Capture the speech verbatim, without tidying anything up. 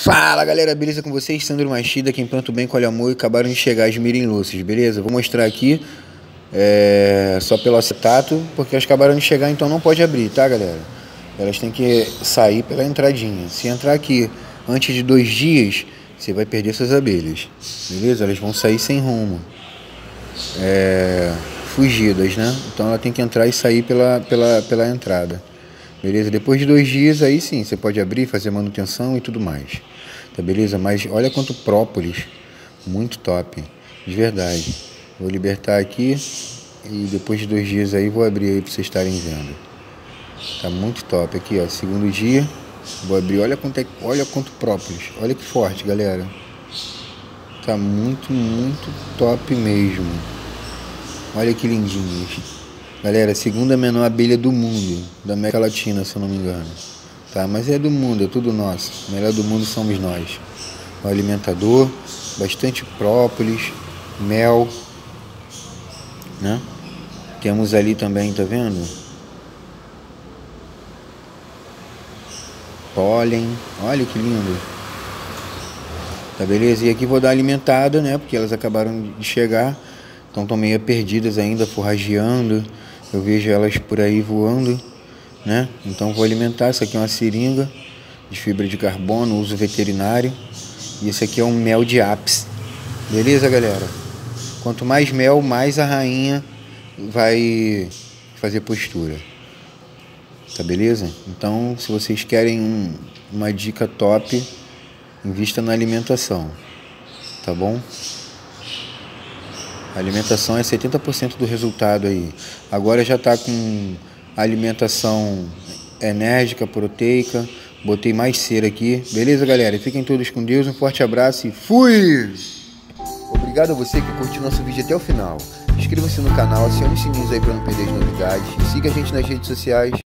Fala galera, beleza com vocês? Sandro Machida, quem planto bem, colhe amor, e acabaram de chegar as mirim-louças, beleza? Vou mostrar aqui é, só pelo acetato, porque elas acabaram de chegar, então não pode abrir, tá galera? Elas têm que sair pela entradinha. Se entrar aqui antes de dois dias, você vai perder suas abelhas, beleza? Elas vão sair sem rumo, é, fugidas, né? Então ela tem que entrar e sair pela, pela, pela entrada. Beleza? Depois de dois dias, aí sim, você pode abrir, fazer manutenção e tudo mais. Tá beleza? Mas olha quanto própolis. Muito top. De verdade. Vou libertar aqui e depois de dois dias aí vou abrir aí pra vocês estarem vendo. Tá muito top. Aqui, ó. Segundo dia. Vou abrir. Olha quanto, é, olha quanto própolis. Olha que forte, galera. Tá muito, muito top mesmo. Olha que lindinhos. Galera, segunda menor abelha do mundo, da América Latina, se eu não me engano. Tá? Mas é do mundo, é tudo nosso. O melhor do mundo somos nós. O alimentador, bastante própolis, mel, né? Temos ali também, tá vendo? Pólen, olha que lindo. Tá beleza? E aqui vou dar alimentada, né? Porque elas acabaram de chegar. Então estão meio perdidas ainda, forrageando. Eu vejo elas por aí voando, né? Então vou alimentar. Isso aqui é uma seringa de fibra de carbono, uso veterinário. E esse aqui é um mel de ápice. Beleza, galera? Quanto mais mel, mais a rainha vai fazer postura. Tá beleza? Então, se vocês querem um, uma dica top, invista na alimentação. Tá bom? A alimentação é setenta por cento do resultado aí. Agora já está com alimentação enérgica, proteica. Botei mais cera aqui. Beleza, galera? Fiquem todos com Deus. Um forte abraço e fui! Obrigado a você que curtiu nosso vídeo até o final. Inscreva-se no canal, acione os sininhos aí para não perder as novidades. E siga a gente nas redes sociais.